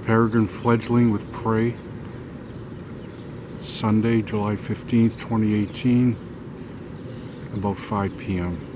Peregrine fledgling with prey. Sunday, July 15th, 2018, about 5 p.m.